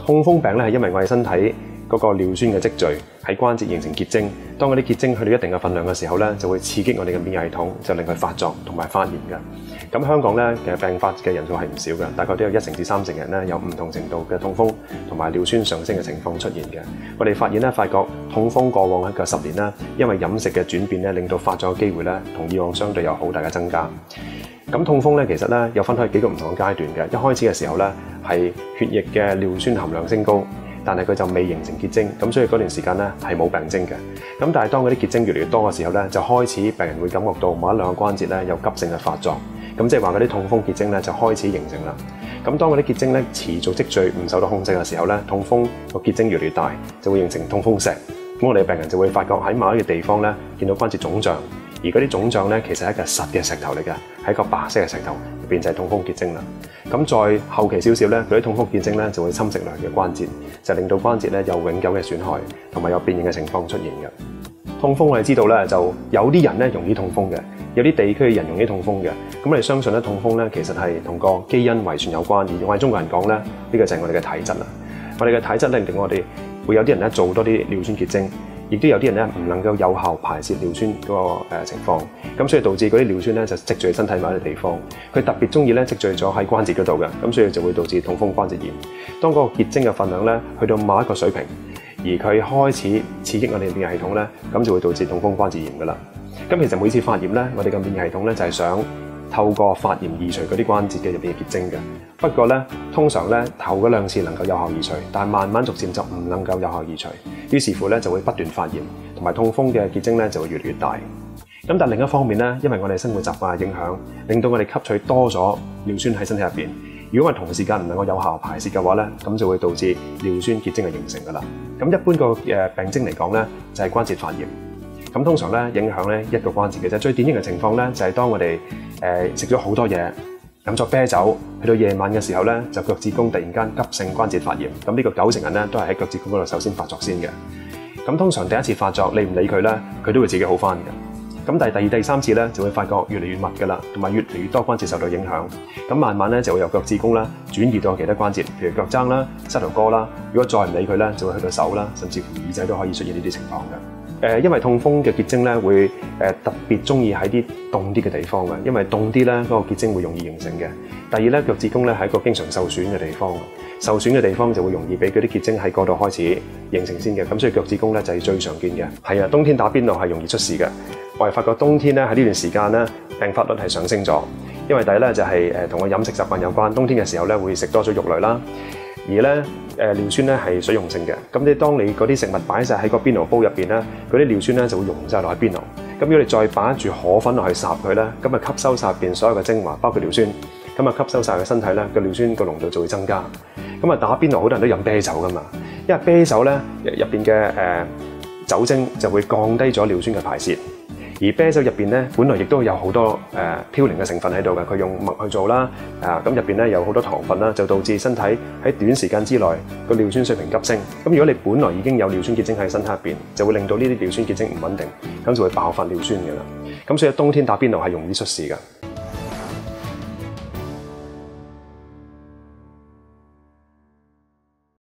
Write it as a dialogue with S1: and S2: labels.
S1: 痛風病咧係因為我哋身體嗰個尿酸嘅積聚喺關節形成結晶，當嗰啲結晶去到一定嘅分量嘅時候咧，就會刺激我哋嘅免疫系統，就令佢發作同埋發炎嘅。咁香港咧其實病發嘅人數係唔少嘅，大概都有1成至3成人咧有唔同程度嘅痛風同埋尿酸上升嘅情況出現嘅。我哋發現痛風過往嘅10年啦，因為飲食嘅轉變咧，令到發作嘅機會咧同以往相對有好大嘅增加。咁痛風咧其實咧有分開幾個唔同嘅階段嘅，一開始嘅時候咧係血液嘅尿酸含量升高，但係佢就未形成結晶，咁所以嗰段時間咧係冇病徵嘅。咁但係當嗰啲結晶越嚟越多嘅時候咧，就開始病人會感覺到某一兩個關節咧有急性嘅發作，咁即係話嗰啲痛風結晶咧就開始形成啦。咁當嗰啲結晶咧持續積聚唔受到控制嘅時候咧，痛風個結晶越嚟越大，就會形成痛風石。咁我哋嘅病人就會發覺喺某一個地方咧見到關節腫脹，而嗰啲腫脹咧其實係一個實嘅石頭嚟嘅，係一個白色嘅石頭，入邊就係痛風結晶啦。咁再後期少少咧，嗰啲痛風結晶咧就會侵蝕落去嘅關節，就令到關節咧有永久嘅損害，同埋有變形嘅情況出現嘅。痛風我哋知道咧，就有啲人咧容易痛風嘅，有啲地區嘅人容易痛風嘅。咁我哋相信咧，痛風咧其實係同個基因遺傳有關，而我哋中國人講咧，呢個就係我哋嘅體質啦。我哋嘅體質咧令我哋會有啲人咧做多啲尿酸結晶，亦都有啲人咧唔能夠有效排泄尿酸嗰個情況，咁所以導致嗰啲尿酸咧就積聚喺身體某一個地方，佢特別中意咧積聚咗喺關節嗰度嘅，咁所以就會導致痛風關節炎。當嗰個結晶嘅分量咧去到某一個水平，而佢開始刺激我哋免疫系統咧，咁就會導致痛風關節炎噶啦。咁其實每次發炎咧，我哋嘅免疫系統咧就係想透過發炎移除嗰啲關節嘅入邊嘅結晶嘅。不過咧，通常咧頭嗰2次能夠有效移除，但係慢慢逐漸就唔能夠有效移除，於是乎咧就會不斷發炎，同埋痛風嘅結晶咧就會越嚟越大。咁但係另一方面咧，因為我哋生活習慣嘅影響，令到我哋吸取多咗尿酸喺身體入邊。如果我哋同時間唔能夠有效排泄嘅話咧，咁就會導致尿酸結晶嘅形成㗎啦。咁一般個病徵嚟講咧，就係關節發炎。咁通常咧影響咧一個關節嘅啫。最典型嘅情況咧就係當我哋食咗好多嘢，飲咗啤酒，去到夜晚嘅時候咧，就腳趾公突然間急性關節發炎。咁呢個9成人咧都係喺腳趾公嗰度首先發作先嘅。咁通常第一次發作，你唔理佢咧，佢都會自己好返嘅。咁但係第2、第3次咧就會發覺越嚟越密㗎啦，同埋越嚟越多關節受到影響。咁慢慢咧就會由腳趾公啦轉移到其他關節，譬如腳踭啦、膝頭哥啦。如果再唔理佢咧，就會去到手啦，甚至乎耳仔都可以出現呢啲情況嘅。因為痛風嘅結晶咧會特別中意喺啲凍啲嘅地方嘅，因為凍啲咧嗰個結晶會容易形成嘅。第二咧，腳趾公咧係一個經常受損嘅地方，受損嘅地方就會容易俾嗰啲結晶喺嗰度開始形成先嘅。咁所以腳趾公咧就係最常見嘅。係啊，冬天打邊爐係容易出事嘅。我哋發覺冬天咧喺呢段時間咧病發率係上升咗，因為第一咧就係同個飲食習慣有關。冬天嘅時候咧會食多咗肉類啦，而咧尿酸咧係水溶性嘅。咁當你嗰啲食物擺晒喺個邊爐煲入邊咧，嗰啲尿酸咧就會溶晒落去邊爐。咁如果你再擺住河粉落去烚佢咧，咁啊吸收晒入邊所有嘅精華，包括尿酸，咁啊吸收晒佢身體咧，個尿酸個濃度就會增加。咁啊打邊爐好多人都飲啤酒噶嘛，因為啤酒咧入邊嘅酒精就會降低咗尿酸嘅排泄。而啤酒入邊咧，本來亦都有好多嘌呤嘅成分喺度嘅，佢用麥去做啦，咁入邊咧有好多糖分啦，就導致身體喺短時間之內個尿酸水平急升。咁如果你本來已經有尿酸結晶喺身體入邊，就會令到呢啲尿酸結晶唔穩定，咁就會爆發尿酸嘅啦。咁所以冬天打邊爐係容易出事嘅。